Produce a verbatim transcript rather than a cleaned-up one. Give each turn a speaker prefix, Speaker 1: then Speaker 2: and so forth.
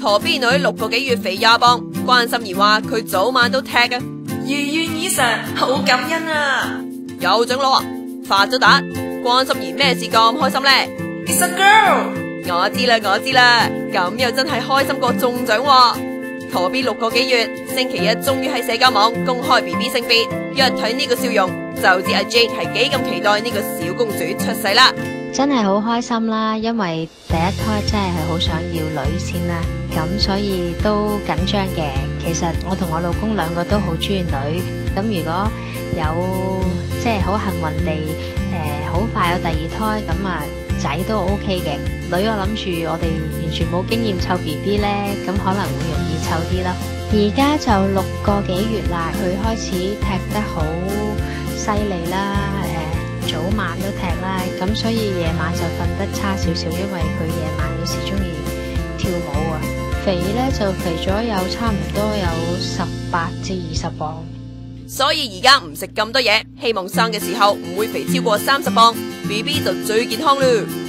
Speaker 1: 陀 B 女六個幾月肥廿磅，關心妍話佢早晚都踢啊。
Speaker 2: 如願以償，好感恩啊！
Speaker 1: 有獎攞啊！發咗達，關心妍咩事咁開心呢？
Speaker 2: It's a girl。
Speaker 1: 我知啦，我知啦，咁又真係開心過中獎喎。陀 B 六個幾月，星期一終於喺社交網公開 B B 性別，一睇呢個笑容就知阿 Jade 係幾咁期待呢個小公主出世啦。
Speaker 3: 真係好開心啦，因為第一胎真係係好想要女先啦，咁所以都緊張嘅。其實我同我老公兩個都好中意女，咁如果有即係好幸運地誒好、呃、快有第二胎，咁啊仔都 OK 嘅。女我諗住我哋完全冇經驗湊 B B 咧，咁可能會容易湊啲啦。而家就六個幾月啦，佢開始踢得好犀利啦，誒、呃。早晚都踢啦，咁所以夜晚就瞓得差少少，因為佢夜晚有時中意跳舞啊。肥呢就肥咗有差唔多有十八至二十磅，
Speaker 1: 所以而家唔食咁多嘢，希望生嘅時候唔會肥超過三十磅，B B 就最健康啦。